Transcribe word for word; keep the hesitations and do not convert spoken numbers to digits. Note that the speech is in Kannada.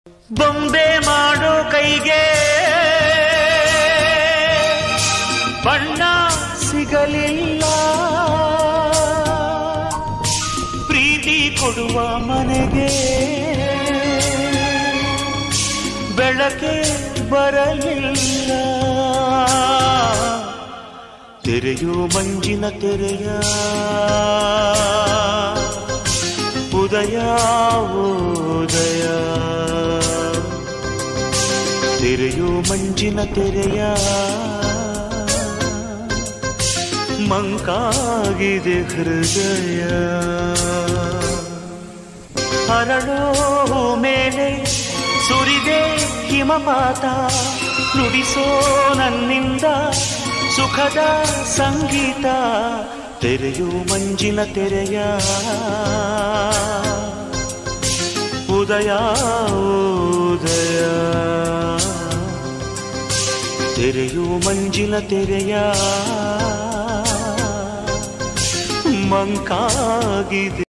ಬೊಂಬೆ ಮಾಡೋ ಕೈಗೆ ಬಣ್ಣ ಸಿಗಲಿಲ್ಲ, ಪ್ರೀತಿ ಕೊಡುವ ಮನೆಗೆ ಬೆಳಕೆ ಬರಲಿಲ್ಲ. ತೆರೆಯೋ ಮಂಜಿನ ತೆರೆಯ ಉದಯ ಉದಯ, ತೆರೆಯೋ ಮಂಜಿನ ತೆರೆಯ ಮಂಕಾಗಿದೆ ಹೃದಯ. ಹರಳೋ ಮೇಲೆ ಸುರಿದೆ ಹಿಮಪಾತ, ನುಡಿಸೋ ನನ್ನಿಂದ ಸುಖದ ಸಂಗೀತ. ತೆರೆಯೋ ಮಂಜಿನ ತೆರೆಯ ಉದಯ ಉದಯ, ತೆರೆಯೋ ಮಂಜಿನ ತೆರೆಯ ಮಂಕಾಗಿದೆ.